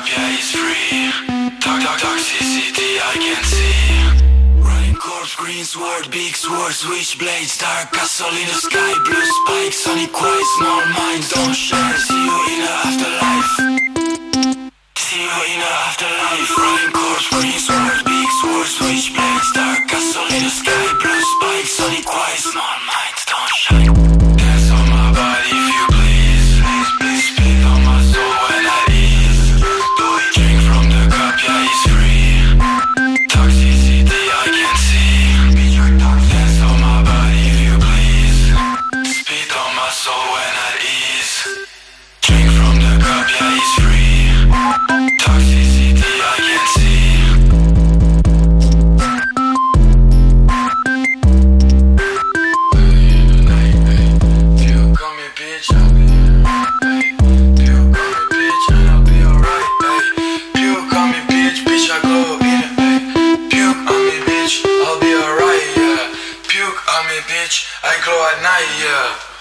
cup, yeah, it's free. Toxicity I can see. Running corpse, green sword, big sword, switchblades, dark castle in the sky, blue spikes, sonic quiet, small minds don't share. See you in the afterlife. See you in the afterlife. Running corpse, green sword, big sword, switchblades, dark castle in the sky, blue spikes, sonic quiet, small minds don't shine. Dance on my body if you please. Please spit on my soul when I ease. Do it, drink from the cup, yeah, it's free. Toxicity I can see. Dance on my body if you please. Spit on my soul when I ease. Drink from the cup, yeah, it's free. Toxicity I can see. Puke on me, bitch, I'll be puke on me, bitch, and I'll be alright. Puke on me, bitch, I go in it. Puke on me, bitch, I'll be alright, yeah. Puke on me, bitch, I glow at night, yeah.